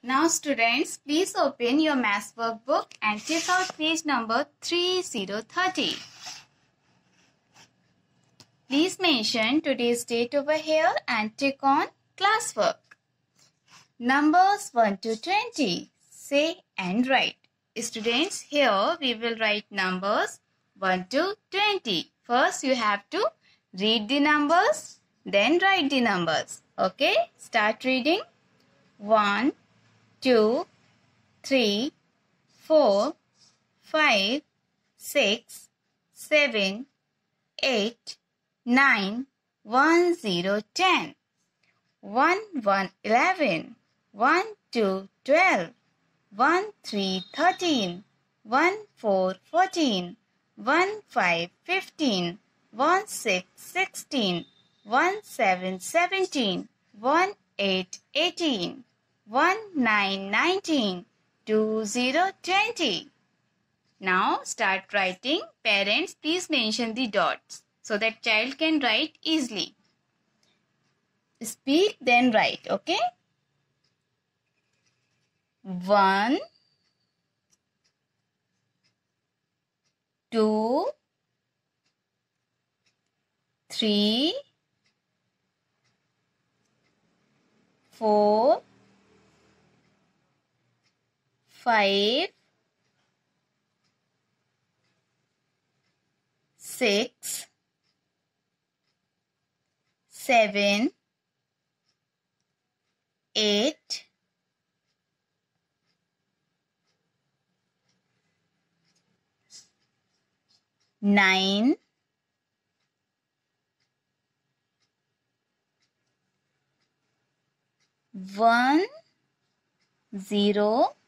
Now students, please open your maths workbook and check out page number 3030. Please mention today's date over here and tick on classwork. Numbers 1 to 20. Say and write. Students, here we will write numbers 1 to 20. First you have to read the numbers, then write the numbers. Okay, start reading. 1, 2, 3, 4, 5, 6, 7, 8, 9, 1, 0, 10. 1, 1, 11. 1, 2, 12. 1, 3, 13. 1, 4, 14. 1, 5, 15. 1, 6, 16. 1, 7, 17. 1, 8, 18. 1, 9, 19. 2, 0, 20. Now start writing. Parents, please mention the dots so that child can write easily. Speak then write, okay? 1, 2, 3, 4, 5, 6, 7, 8, 9, 1, 0,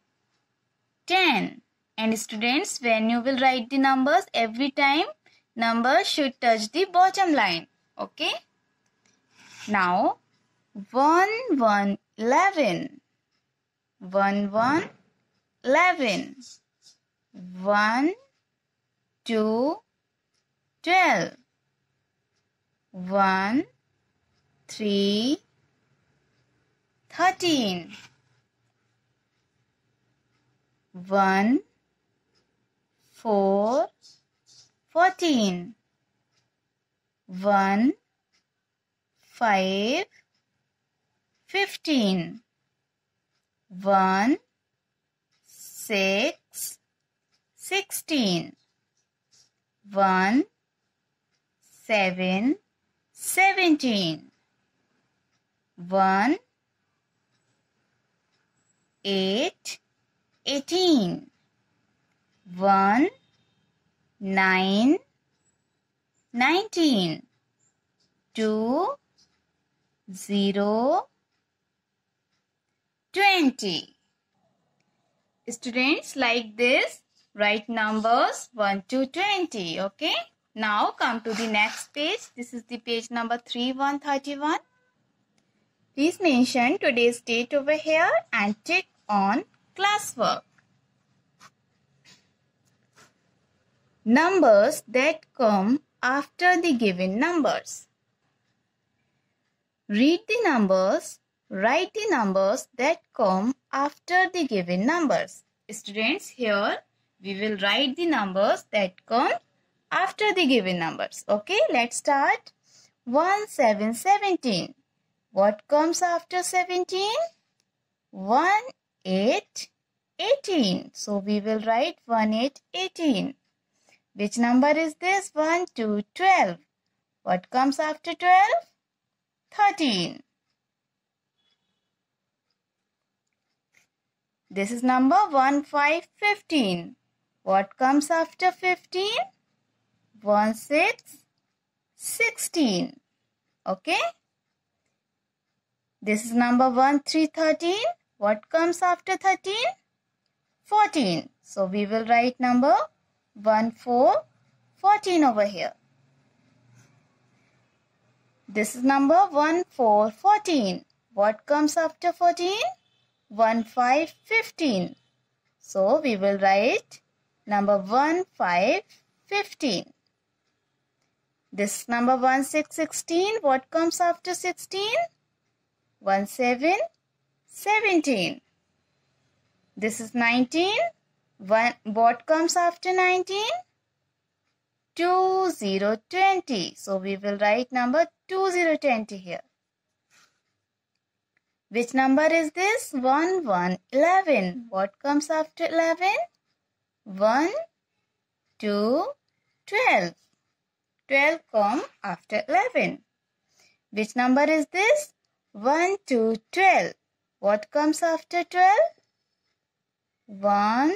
10. And students, when you will write the numbers, every time number should touch the bottom line. Okay? Now, 1, 1, 11. 1, 1, 11. 1, 2, 12. 1, 3, 13. 1, 4, 14. 1, 5, 15. 1, 6, 16. 1, 7, 17. 1, 8, 18. 1, 9, 19. 2, 0, 20. Students, like this, write numbers 1 to 20. Okay. Now come to the next page. This is the page number 3131. Please mention today's date over here and tick on classwork. Numbers that come after the given numbers. Read the numbers. Write the numbers that come after the given numbers. Students, here we will write the numbers that come after the given numbers. Okay, let's start. 1, 7, 17. What comes after 17? 1, 8, 18. So we will write 1, 8, 18. Which number is this? 1, 2, 12. What comes after 12? 13. This is number 1, 5, 15. What comes after 15? 1, 6, 16. Okay. This is number 1, 3, 13. What comes after 13? 14. So we will write number 1, 4, 14 over here. This is number 1, 4, 14. What comes after 14? 1, 5, 15. So we will write number 1, 5, 15. This number 1, 6, 16. What comes after 16? 1, 7, 17. This is 19. What comes after 19? 2020. So we will write number 2020 here. Which number is this? 11. What comes after 11? 1, 2, 12. 12 come after 11. Which number is this? 1, 2, 12. What comes after 12? 1,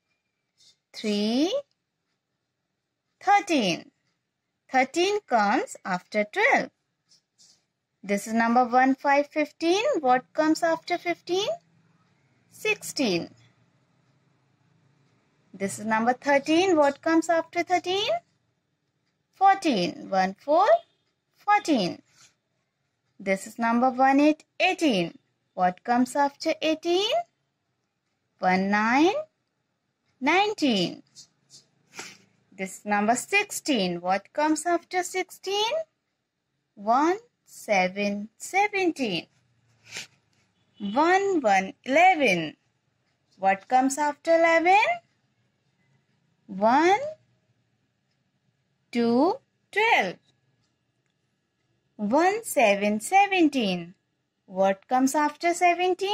3, 13. 13 comes after 12. This is number 1, 5, 15. What comes after 15? 16. This is number 13. What comes after 13? 14. 1, 4, 14. This is number 1, 8, 18. What comes after 18? 1, 9, 19. This is number 16. What comes after 16? 1, 7, 17. 1, 1, 11. What comes after 11? 1, 2, 12. 1, 7, 17. What comes after 17?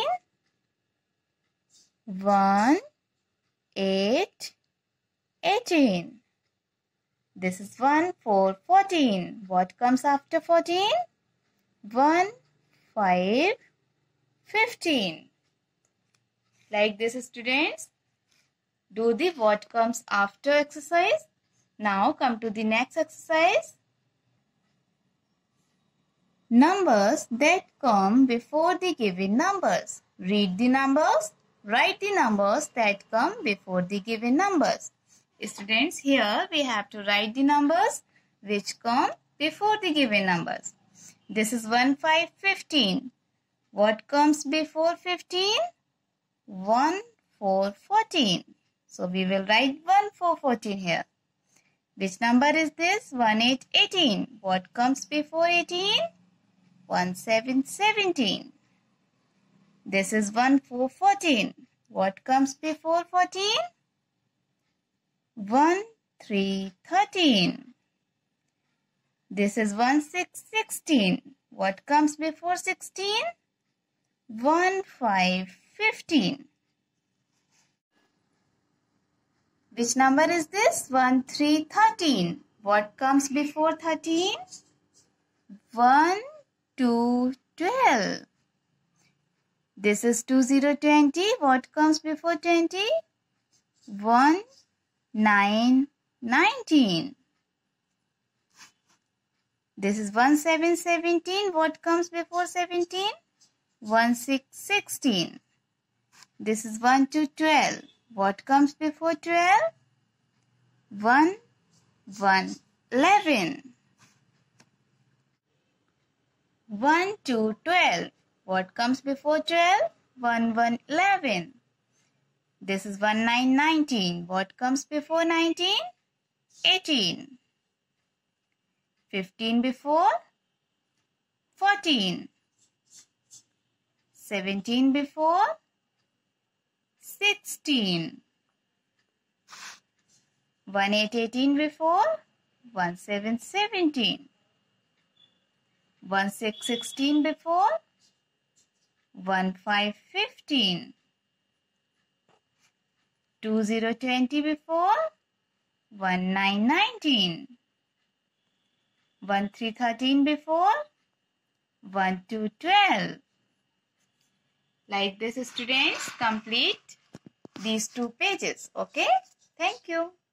1, 8, 18. This is 1, 4, 14. What comes after 14? 1, 5, 15. Like this, students. Do the what comes after exercise. Now come to the next exercise. Numbers that come before the given numbers. Read the numbers. Write the numbers that come before the given numbers. Students, here we have to write the numbers which come before the given numbers. This is 1, 5, 15. What comes before 15? 1, 4, 14. So we will write 1, 4, 14 here. Which number is this? 1, 8, 18. What comes before 18? 1, 7, 17. This is 1, 4, 14. What comes before 14? 1, 3, 13. This is 1, 6, 16. What comes before 16? 1, 5, 15. Which number is this? 1, 3, 13. What comes before 13? 1, 2, 12. This is 2020. What comes before 20? 1, 9, 19. This is 1, 7, 17. What comes before 17? 1, 6, 16. This is 1, 2, 12. What comes before 12? 1, 1, 11. 1, 2, 12. What comes before 12? 1, 1, 11. This is 1, 9, 19. What comes before 19? 18. 15 before? 14. 17 before? 16. 1, 8, 18 before? 1, 7, 17. 1, 6, 16 before? 1, 5, 15. 2, 0, 20 before? 1, 9, 19. 1, 3, 13 before? 1, 2, 12. Like this, students, complete these 2 pages. Okay? Thank you.